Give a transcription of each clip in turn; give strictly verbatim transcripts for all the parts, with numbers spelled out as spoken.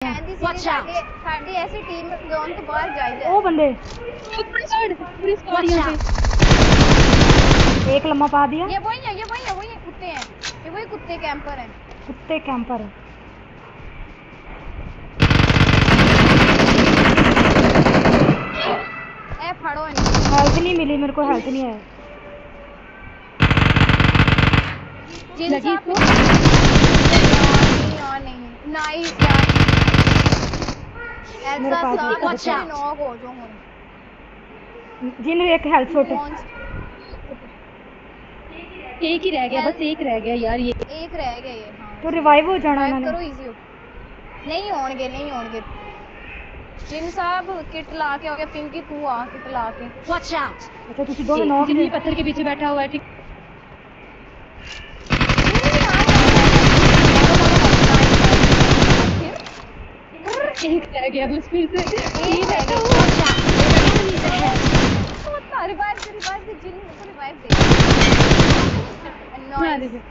हैं। Watch out! Sari ऐसी team zone तो बाहर जाए ओ बंदे पूरी स्क्वाड पूरी स्क्वाड Watch यहाँ out! पे। एक लम्हा पा दिया। ये वही है, ये वही है, वही है, कुत्ते हैं, ये वही कुत्ते कैंपर हैं। कुत्ते कैंपर है। ए फड़ो इनको। हेल्थ नहीं मिली मेरे को, हेल्थ नहीं है। जिन लगी साहब तो? नहीं और नहीं नाइस यार। मेरे ऐसा पास सा नहीं, अच्छे अच्छा। नॉक हो जो हूं। जिन एक हेल्थ शॉट। एक ही रह गया, बस एक रह गया यार ये। एक रह गया ये। हाँ तो रिवाइव हो जाना रिवाइव उन्होंने। करो, इजी हो। नहीं होंगे, नहीं होंगे। जिन साहब किट ला के हो गया, पिंकी तू आ किट ला के। Watch out. अच्छा तुसी दोनों नॉक जिन्हें ने। पत्थर के पीछे बैठा हुआ है, ठीक। एक रह गया बस, फिर से एक रह गया। रिवाइव दे, रिवाइव दे, जिन को रिवाइव दे। नाइस।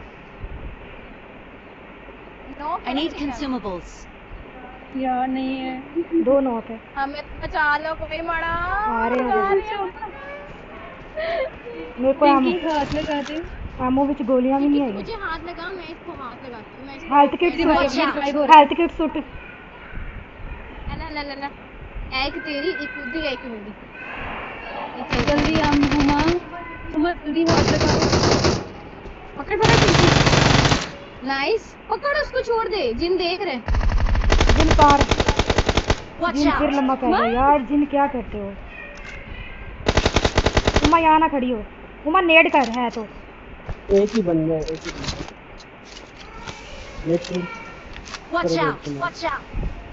I need consumables. यार नहीं है। दो नॉक है। हमें बचा लो कोई मड़ा। आ रहे हैं, आ रहे हैं। मेरे को पिंकी एमो हाथ लगा दे। एमो विच गोलियां भी नहीं आई। मुझे हाथ लगा, मैं इसको हाथ लगाती हूँ, मैं इसको health kit revive suit, revive हो रहा हेल्थ किट सूट। ना ना ना ना एक तेरी एक खुदी एक मेरी। है। जल्दी हम हुमा हुमा जल्दी हाथ लगा। पकड़ पकड़ पिंकी। नाइस, पकड़ उसको, छोड़ दे, जिन देख रहे। जिन पार। Watch जिन फिर out! लम्बा पै गया यार। जिन क्या करते हो? उमा यहाँ ना खड़ी हो। उमा नेड कर है तो। एक ही बंदा है, एक ही बंदा है। लेकिन Watch out! Watch out!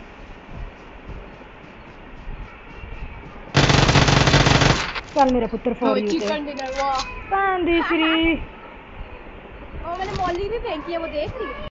चल मेरा पुत्र फॉर यू पे। चिकन डिनर वाह। पांदी श्री। ओ मैंने मौली भी फेंकी है, वो देख रही है।